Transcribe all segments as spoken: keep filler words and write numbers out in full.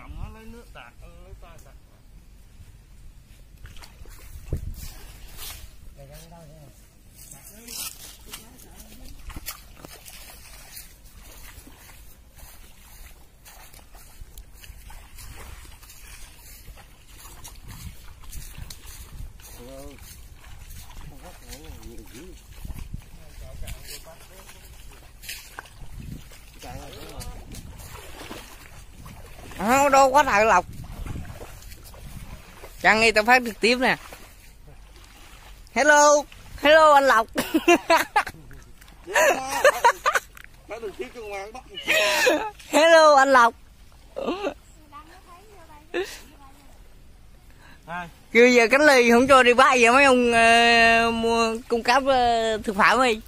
cọng nó lấy nước tạt, lấy tay tạt. Đây đang đâu vậy? Không đâu quá thợ lộc. Chăng nghi tao phát trực tiếp nè. Hello, hello anh Lộc. Hello anh Lộc. Kêu giờ cánh ly không cho đi bắt giờ mấy ông uh, mua cung cấp uh, thực phẩm đi.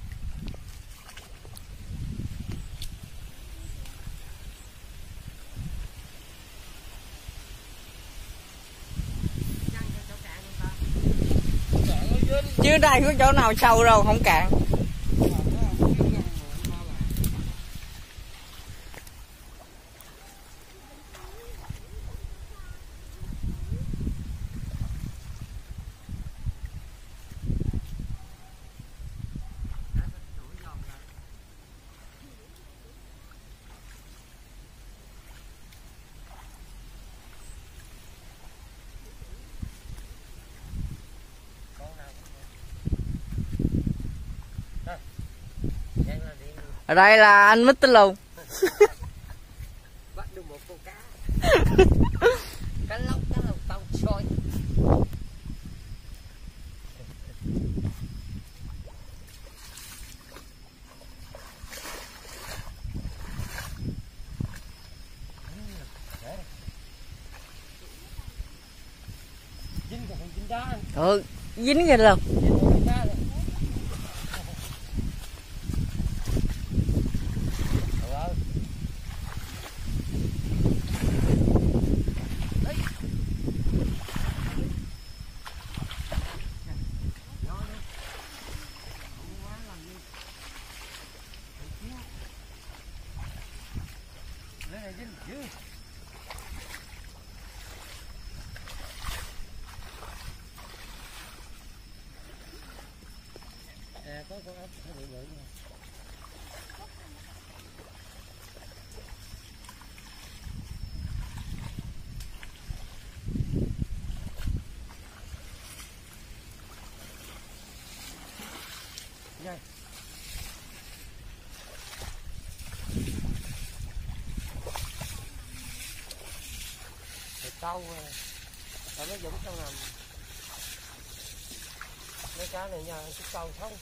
Chứ đây có chỗ nào sâu đâu, không cạn. Ở đây là anh mít tính luôn. Bắt được một con cá. Cá lóc, cá lóc tao sôi. Dính còn dính đá. Ừ, dính kìa luôn. À, có con ốc hơi bị bự nha. Đây. Câu rồi nó dũng trong nằm mấy cá này nha, cái câu không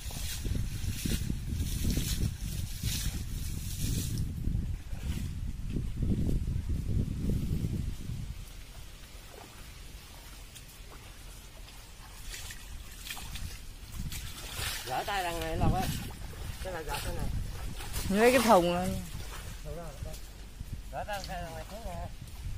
gỡ tay đằng này Lộc á, cái này gỡ cái này Lấy cái thùng lên. gỡ tay đằng này xuống nè.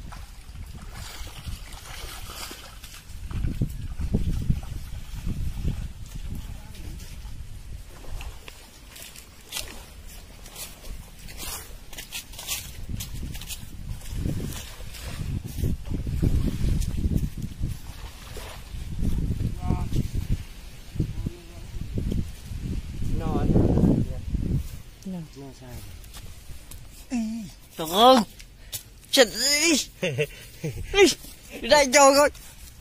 Trời ơi, chết đi. Đây cho coi.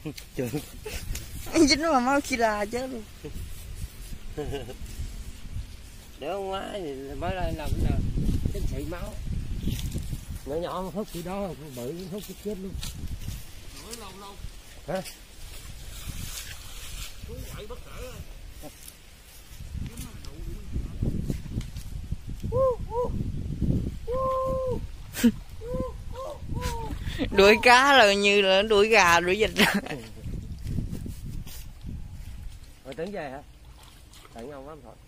Anh dính mà máu khi là chết luôn. Để hôm ngoái thì mới đây làm cái nào cái xị máu nhỏ nhỏ mà hút cái đó bự hút cái chết luôn. Lâu lâu. Hả? Quậy bất cỡ. Đuổi cá là như là đuổi gà đuổi vịt. Rồi tính về hả? Tại nhau lắm thôi.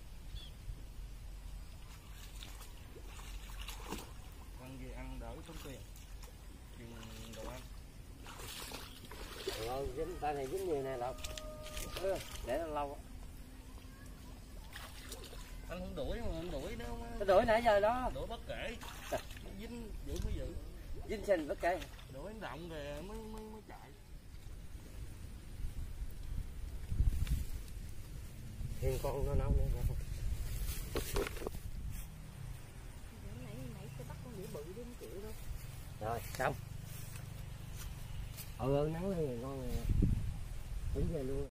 Ăn gì ăn đỡ tốn tiền. tay này dính nhiều nè Lộc. Ừ, để nó lâu. Anh không đuổi mà anh đuổi nó Nó đuổi nãy giờ đó. đuổi bất kể. Nó dính giữ mới giữ. Dính sinh bất kể. Đuổi anh rộng rồi mới mới mới chạy. Thêm con nó nấu nữa. nãy nãy tôi bắt con đĩa bự đi không chịu đâu. Rồi xong. Ừ, ừ nắng lên rồi ngon rồi. Đứng về luôn.